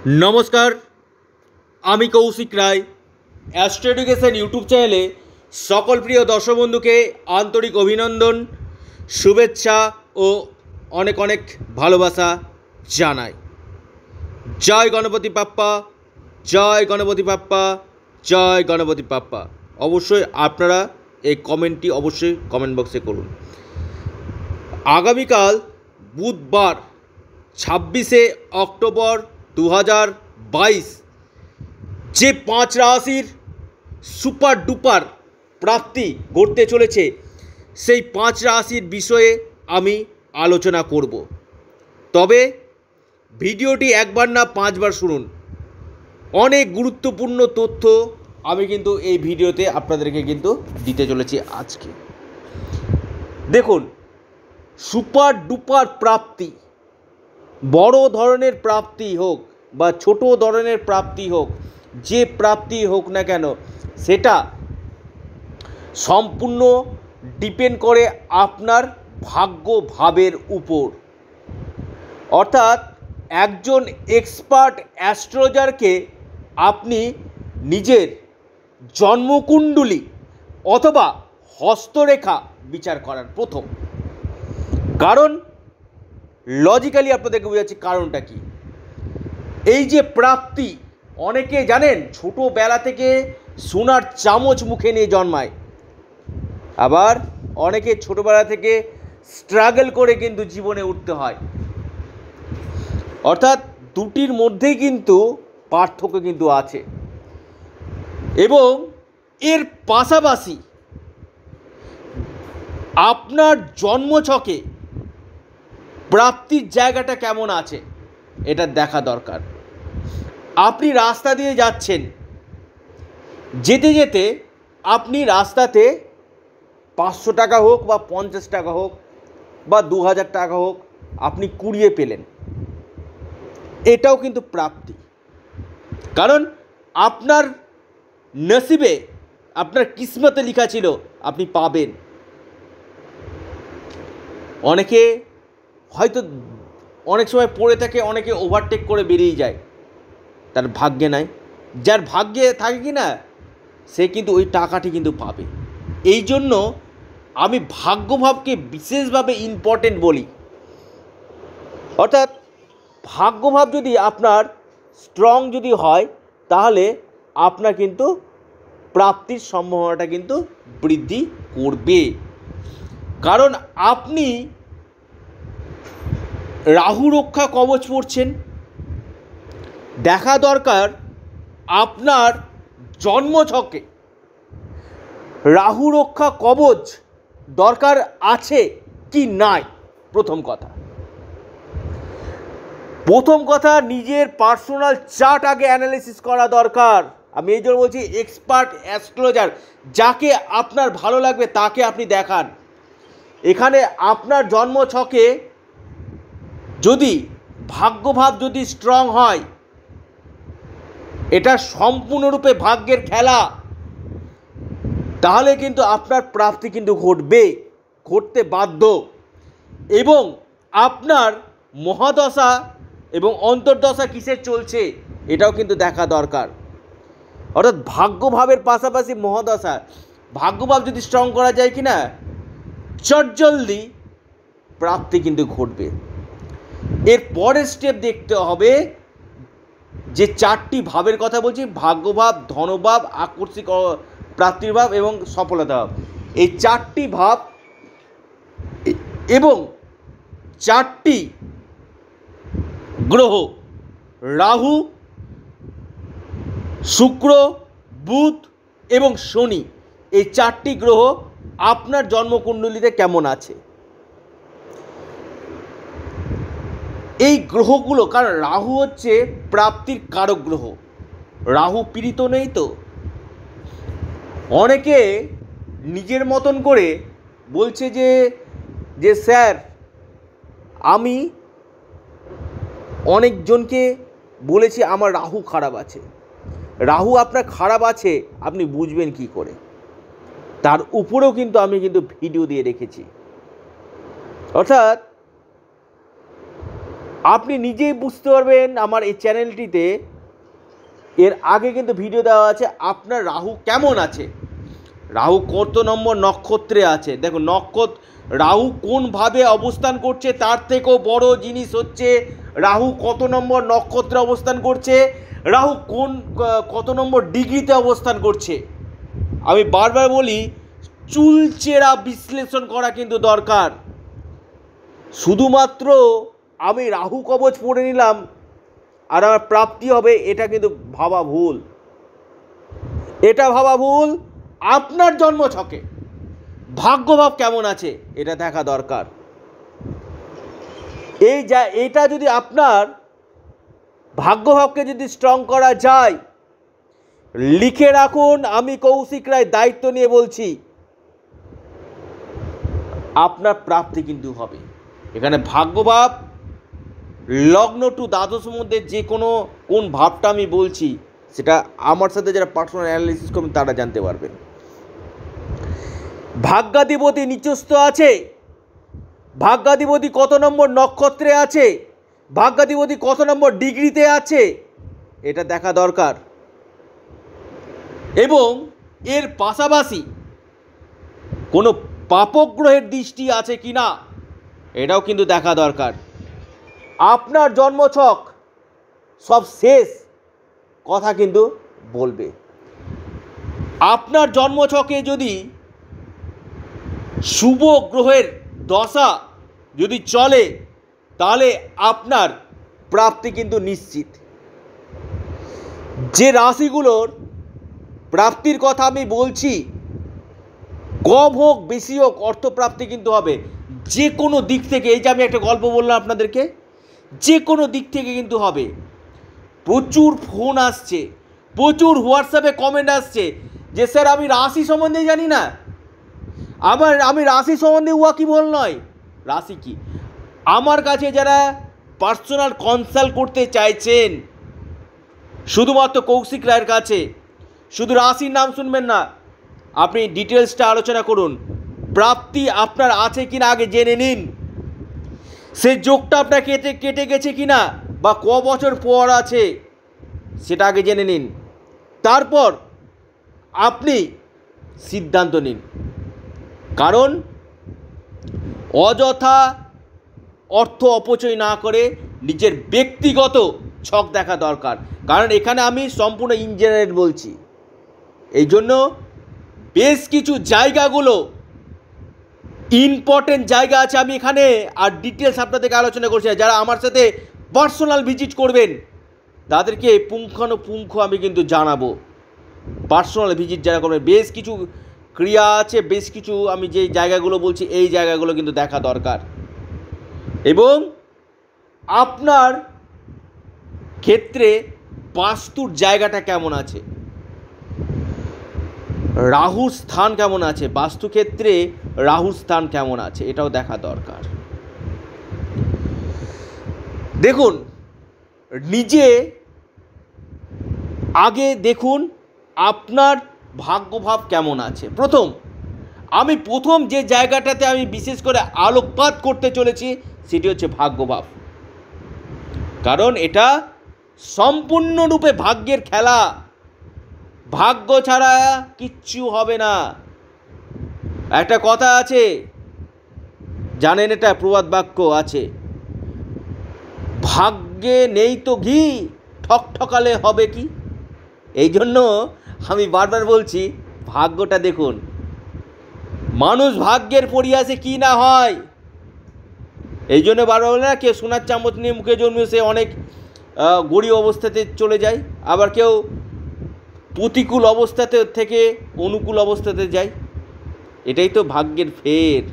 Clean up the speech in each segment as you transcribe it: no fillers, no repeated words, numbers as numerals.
नमस्कार आमी Kaushik Roy Astro Education YouTube चैनेले सकल प्रिय दर्शक बंधु के आंतरिक अभिनंदन शुभेच्छा और अनेक अनेक भालोबासा जानाई। जय गणपति बाप्पा, जय गणपति बाप्पा, जय गणपति बाप्पा। अवश्य आपनारा এই কমেন্টটি অবশ্যই কমেন্ট বক্সে করুন। আগামীকাল বুধবার 26শে অক্টোবর 2022 যে 5 রাশির সুপার ডুপার প্রাপ্তি ঘটতে চলেছে সেই 5 রাশির বিষয়ে আমি আলোচনা করব। তবে ভিডিওটি একবার না 5 বার শুনুন। অনেক গুরুত্বপূর্ণ তথ্য আমি কিন্তু এই ভিডিওতে আপনাদেরকে কিন্তু দিতে চলেছি আজকে। দেখুন, সুপার ডুপার প্রাপ্তি, বড় ধরনের প্রাপ্তি হোক বা ছোট ধরনের প্রাপ্তি হোক, যে প্রাপ্তি হোক না কেন সেটা সম্পূর্ণ ডিপেন্ড করে আপনার ভাগ্য ভাবের উপর। অর্থাৎ একজন এক্সপার্ট অ্যাস্ট্রোলজারকে আপনি নিজের জন্মকুণ্ডলী অথবা হস্তরেখা বিচার করার প্রথম কারণ লজিক্যালি আপনাদেরকে বোঝাচ্ছি কারণটা কি। এই যে প্রাপ্তি, অনেকে জানেন ছোটোবেলা থেকে সোনার চামচ মুখে নিয়ে জন্মায়, আবার অনেকে ছোটোবেলা থেকে স্ট্রাগল করে কিন্তু জীবনে উঠতে হয়। অর্থাৎ দুটির মধ্যেই কিন্তু পার্থক্য কিন্তু আছে এবং এর পাশাপাশি আপনার জন্মছকে প্রাপ্তির জায়গাটা কেমন আছে এটা দেখা দরকার। আপনি রাস্তা দিয়ে যাচ্ছেন, যেতে যেতে আপনি রাস্তাতে 500 টাকা হোক বা 50 টাকা হোক বা 2000 টাকা হোক আপনি কুড়িয়ে পেলেন, এটাও কিন্তু প্রাপ্তি। কারণ আপনার নসিবে, আপনার কিসমতে লেখা ছিল আপনি পাবেন। অনেকে হয়তো অনেক সময় পড়ে থাকে, অনেকে ওভারটেক করে বেরিয়ে যায়, তার ভাগ্যে নাই। যার ভাগ্যে থাকে কি না সে কিন্তু ওই টাকাটি কিন্তু পাবে। এই জন্য আমি ভাগ্যভাবকে বিশেষভাবে ইম্পর্টেন্ট বলি। অর্থাৎ ভাগ্যভাব যদি আপনার স্ট্রং যদি হয় তাহলে আপনার কিন্তু প্রাপ্তির সম্ভাবনাটা কিন্তু বৃদ্ধি করবে। কারণ আপনি রাহু রক্ষা কবচ পড়ছেন, দেখা দরকার আপনার জন্মছকে রাহু রক্ষা কবচ দরকার আছে কি নাই। প্রথম কথা নিজের পার্সোনাল চার্ট আগে অ্যানালিসিস করা দরকার। আমি এই জন্য বলছি এক্সপার্ট অ্যাস্ট্রোলজার, যাকে আপনার ভালো লাগবে তাকে আপনি দেখান। এখানে আপনার জন্মছকে যদি ভাগ্যভাব যদি স্ট্রং হয়, এটা সম্পূর্ণরূপে ভাগ্যের খেলা, তাহলে কিন্তু আপনার প্রাপ্তি কিন্তু ঘটতে বাধ্য। এবং আপনার মহাদশা এবং অন্তর্দশা কিসের চলছে এটাও কিন্তু দেখা দরকার। অর্থাৎ ভাগ্যভাবের পাশাপাশি মহাদশা, ভাগ্যভাব যদি স্ট্রং করা যায় কি না, চটজলদি প্রাপ্তি কিন্তু ঘটবে। এর পরের স্টেপ দেখতে হবে যে 4টি ভাবের কথা বলছি, ভাগ্যভাব, ধনভাব, আকস্মিক প্রাপ্তির ভাব এবং সফলতা ভাব। এই 4টি ভাব এবং 4টি গ্রহ রাহু, শুক্র, বুধ এবং শনি, এই 4টি গ্রহ আপনার জন্মকুণ্ডলিতে কেমন আছে। এই গ্রহগুলো, কারণ রাহু হচ্ছে প্রাপ্তির কারক গ্রহ, রাহু পীড়িত নেই তো। অনেকে নিজের মতন করে বলছে যে স্যার আমি অনেকজনকে বলেছি আমার রাহু খারাপ আছে। রাহু আপনার খারাপ আছে আপনি বুঝবেন কি করে, তার উপরেও কিন্তু আমি ভিডিও দিয়ে রেখেছি। অর্থাৎ আপনি নিজেই বুঝতে পারবেন। আমার এই চ্যানেলটিতে এর আগে কিন্তু ভিডিও দেওয়া আছে আপনার রাহু কেমন আছে, রাহু কত নম্বর নক্ষত্রে আছে। দেখুন রাহু কোনভাবে অবস্থান করছে, তার থেকেও বড় জিনিস হচ্ছে রাহু কত নম্বর নক্ষত্রে অবস্থান করছে, রাহু কত নম্বর ডিগ্রিতে অবস্থান করছে। আমি বারবার বলি, চুলচেরা বিশ্লেষণ করা কিন্তু দরকার। শুধুমাত্র আমি রাহু কবচ পড়ে নিলাম আর আমার প্রাপ্তি হবে, এটা কিন্তু ভাবা ভুল। এটা ভাবা ভুল। আপনার জন্মছকে ভাগ্যভাব কেমন আছে এটা দেখা দরকার। এটা যদি আপনার ভাগ্যভাবকে যদি স্ট্রং করা যায়, লিখে রাখুন, আমি কৌশিক রায় দায়িত্ব নিয়ে বলছি, আপনার প্রাপ্তি কিন্তু হবে। এখানে ভাগ্যভাব লগ্ন টু দ্বাদশ মধ্যে যে কোন ভাবটা আমি বলছি, সেটা আমার সাথে যারা পার্সোনাল অ্যানালিসিস করবেন তারা জানতে পারবেন। ভাগ্যাধিপতি নিচস্থ আছে, ভাগ্যাধিপতি কত নম্বর নক্ষত্রে আছে, ভাগ্যাধিপতি কত নম্বর ডিগ্রিতে আছে, এটা দেখা দরকার। এবং এর পাশাপাশি কোনো পাপগ্রহের দৃষ্টি আছে কি না এটাও কিন্তু দেখা দরকার। আপনার জন্মছক সব শেষ কথা কিন্তু বলবে। আপনার জন্মছকে যদি শুভ গ্রহের দশা যদি চলে, তাহলে আপনার প্রাপ্তি কিন্তু নিশ্চিত। যে রাশিগুলোর প্রাপ্তির কথা আমি বলছি, কম হোক বেশি হোক অর্থপ্রাপ্তি কিন্তু হবে যে কোনো দিক থেকে। এই যে আমি একটা গল্প বললাম আপনাদেরকে, যে কোনো দিক থেকে কিন্তু হবে। প্রচুর ফোন আসছে, প্রচুর হোয়াটসঅ্যাপে কমেন্ট আসছে যে স্যার আমি রাশি সম্বন্ধে জানি না, আবার আমি রাশি সম্বন্ধে ওয়াকিবহাল নয়। রাশি কি? আমার কাছে যারা পার্সোনাল কনসাল্ট করতে চাইছেন, শুধুমাত্র কৌশিক রায়ের কাছে, শুধু রাশির নাম শুনবেন না, আপনি ডিটেলসটা আলোচনা করুন। প্রাপ্তি আপনার আছে কিনা আগে জেনে নিন, সে যোগটা আপনার কেটে গেছে কিনা বা ক বছর পর আছে সেটা আগে জেনে নিন। তারপর আপনি সিদ্ধান্ত নিন। কারণ অযথা অর্থ অপচয় না করে নিজের ব্যক্তিগত ছক দেখা দরকার। কারণ এখানে আমি সম্পূর্ণ ইঞ্জিনিয়ার বলছি, এই জন্য বেশ কিছু জায়গাগুলো ইম্পর্টেন্ট জায়গা আছে আমি এখানে আর ডিটেলস আপনাদেরকে আলোচনা করছি। যারা আমার সাথে পার্সোনাল ভিজিট করবেন তাদেরকে পুঙ্খানুপুঙ্খ আমি কিন্তু জানাবো। পার্সোনাল ভিজিট যারা করবেন, বেশ কিছু ক্রিয়া আছে, বেশ কিছু আমি যে জায়গাগুলো বলছি এই জায়গাগুলো কিন্তু দেখা দরকার। এবং আপনার ক্ষেত্রে বাস্তুর জায়গাটা কেমন আছে, রাহুর স্থান কেমন আছে, বাস্তুক্ষেত্রে রাহুর স্থান কেমন আছে এটাও দেখা দরকার। দেখুন, নিজে আগে দেখুন আপনার ভাগ্যভাব কেমন আছে। প্রথম যে জায়গাটাতে আমি বিশেষ করে আলোকপাত করতে চলেছি সেটি হচ্ছে ভাগ্যভাব। কারণ এটা সম্পূর্ণরূপে ভাগ্যের খেলা, ভাগ্য ছাড়া কিচ্ছু হবে না। একটা কথা আছে, জানেন, এটা প্রবাদ বাক্য আছে, ভাগ্যে নেই তো ঘি, ঠকঠকালে হবে কি। এই জন্য আমি বারবার বলছি ভাগ্যটা দেখুন। মানুষ ভাগ্যের পরিহাসে কি না হয়, এই জন্য বারবার বলে না, কেউ সোনার চামচ নিয়ে মুখে জন্মে সে অনেক গরিব অবস্থাতে চলে যায়, আবার কেউ প্রতিকূল অবস্থাতে থেকে অনুকূল অবস্থাতে যায়। এটাই তো ভাগ্যের ফের।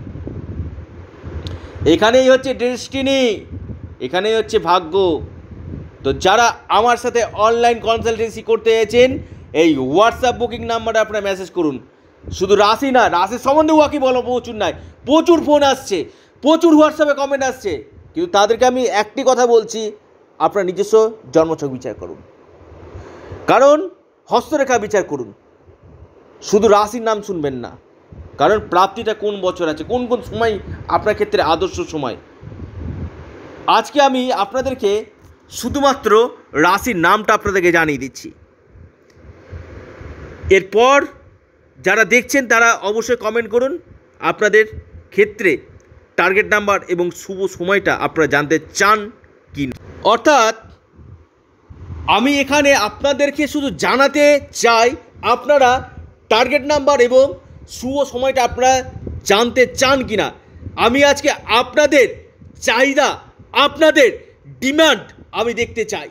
এখানেই হচ্ছে ডেস্টিনি, এখানেই হচ্ছে ভাগ্য। তো যারা আমার সাথে অনলাইন কনসালটেন্সি করতে এসেছেন, এই হোয়াটসঅ্যাপ বুকিং নাম্বারে আপনারা মেসেজ করুন। শুধু রাশি না, রাশির সম্বন্ধে ওয়াকি বলো প্রচুর নাই, প্রচুর ফোন আসছে, প্রচুর হোয়াটসঅ্যাপে কমেন্ট আসছে, কিন্তু তাদেরকে আমি একটি কথা বলছি, আপনার নিজস্ব জন্মছক বিচার করুন। কারণ হস্তরেখা বিচার করুন, শুধু রাশির নাম শুনবেন না। কারণ প্রাপ্তিটা কোন বছর আছে, কোন কোন সময় আপনার ক্ষেত্রে আদর্শ সময়। আজকে আমি আপনাদেরকে শুধুমাত্র রাশির নামটা আপনাদেরকে জানিয়ে দিচ্ছি। এরপর যারা দেখছেন তারা অবশ্যই কমেন্ট করুন আপনাদের ক্ষেত্রে টার্গেট নাম্বার এবং শুভ সময়টা আপনারা জানতে চান কি না। অর্থাৎ আমি এখানে আপনাদেরকে শুধু জানাতে চাই আপনারা টার্গেট নাম্বার এবং শুভ সময়টা আপনারা জানতে চান কি না। আমি আজকে আপনাদের চাহিদা, আপনাদের ডিমান্ড আমি দেখতে চাই।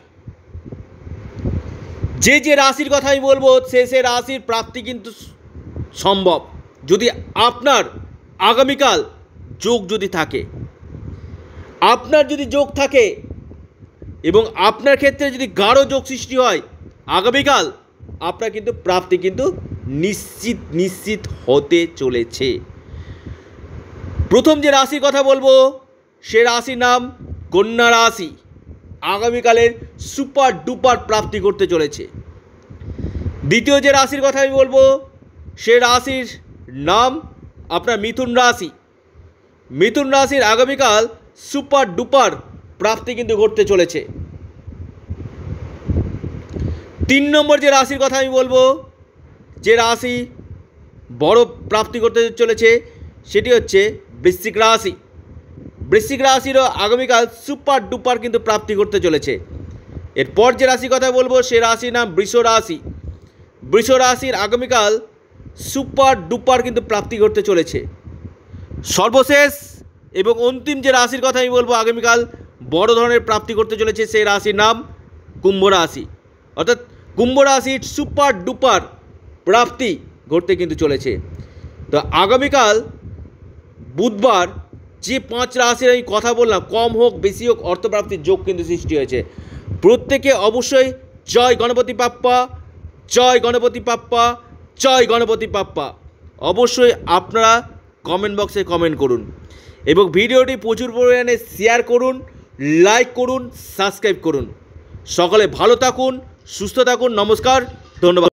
যে যে রাশির কথা আমি বলবো সে রাশির প্রাপ্তি কিন্তু সম্ভব, যদি আপনার আগামীকাল যোগ যদি থাকে, আপনার যদি যোগ থাকে এবং আপনার ক্ষেত্রে যদি গাঢ় যোগ সৃষ্টি হয়, আগামীকাল আপনার কিন্তু প্রাপ্তি কিন্তু নিশ্চিত হতে চলেছে। প্রথম যে রাশির কথা বলবো সে রাশির নাম কন্যা রাশি। আগামীকালের সুপার ডুপার প্রাপ্তি করতে চলেছে। দ্বিতীয় যে রাশির কথা আমি বলবো সে রাশির নাম আপনার মিথুন রাশি। মিথুন রাশির আগামীকাল সুপার ডুপার প্রাপ্তি কিন্তু ঘটতে চলেছে। 3 নম্বর যে রাশির কথা আমি বলবো, যে রাশি বড় প্রাপ্তি করতে চলেছে সেটি হচ্ছে বৃশ্চিক রাশি। বৃশ্চিক রাশিরও আগামীকাল সুপার ডুপার কিন্তু প্রাপ্তি করতে চলেছে। এরপর যে রাশির কথা বলবো সে রাশির নাম বৃষ রাশি। বৃষ রাশির আগামীকাল সুপার ডুপার কিন্তু প্রাপ্তি করতে চলেছে। সর্বশেষ এবং অন্তিম যে রাশির কথা আমি বলবো আগামীকাল বড় ধরনের প্রাপ্তি করতে চলেছে সেই রাশির নাম কুম্ভ রাশি। অর্থাৎ কুম্ভ রাশির সুপার ডুপার প্রাপ্তি ঘটতে কিন্তু চলেছে। তো আগামীকাল বুধবার যে 5 রাশির আমি কথা বললাম, কম হোক বেশি হোক অর্থপ্রাপ্তির যোগ কিন্তু সৃষ্টি হয়েছে। প্রত্যেকে অবশ্যই জয় গণপতি বাপ্পা, জয় গণপতি বাপ্পা, জয় গণপতি বাপ্পা অবশ্যই আপনারা কমেন্ট বক্সে কমেন্ট করুন এবং ভিডিওটি প্রচুর পরিমাণে শেয়ার করুন, লাইক করুন, সাবস্ক্রাইব করুন। সকলে ভালো থাকুন, সুস্থ থাকুন। নমস্কার, ধন্যবাদ।